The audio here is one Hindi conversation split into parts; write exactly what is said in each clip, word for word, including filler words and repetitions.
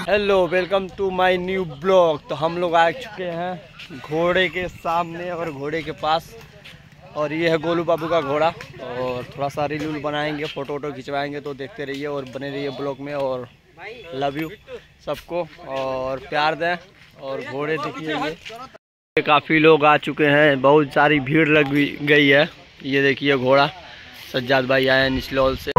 Hello, welcome to my new blog. तो हम लोग आ चुके हैं घोड़े के सामने और घोड़े के पास, और ये है गोलू बाबू का घोड़ा। और थोड़ा सा रील वील बनाएंगे, फ़ोटो वोटो खिंचवाएंगे, तो देखते रहिए और बने रहिए ब्लॉग में। और लव यू सबको और प्यार दें। और घोड़े देखिए, ये काफ़ी लोग आ चुके हैं, बहुत सारी भीड़ लग गई है। ये देखिए घोड़ा, सज्जाद भाई आए हैं निचलौल से।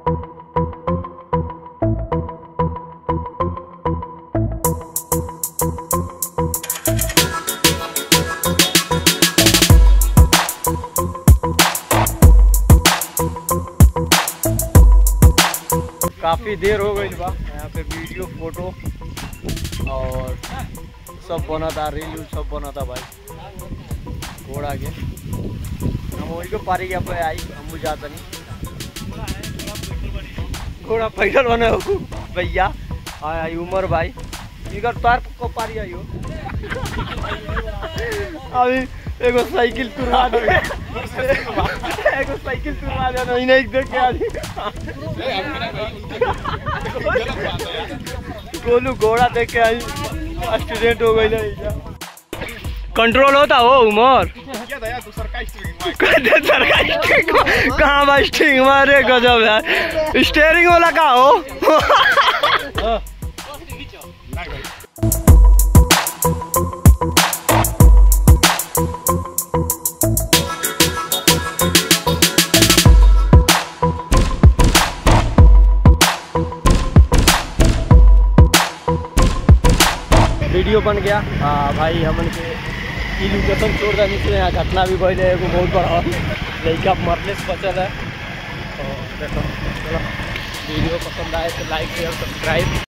काफ़ी देर हो गई बा, यहाँ पे वीडियो फोटो और सब बना था, रील सब बना था भाई घोड़ा के। हम वही को पारी के पे आई, हम जाता नहीं घोड़ा पैदल बने हो भैया। आई उमर भाई इधर तार को पारी आई हो। अभी एगो साइकिल तुरवा दे, एगो साइकिल तुरवा दे नहीं नहीं देख के आज गोलू घोड़ा देख के आज एक्सीडेंट हो गई ना। कंट्रोल होता हो उमर कहाँ भाई स्टीरिंग मारे गजब यार, स्टीयरिंग वाला का हो। वीडियो बन गया। हाँ भाई, हमन के ई लोकेशन छोड़ देनी से यहाँ घटना भी भइल है, एगो बहुत बड़ा लड़का मरने से बचल है। तो देखो, चलो वीडियो पसंद आए तो लाइक शेयर सब्सक्राइब।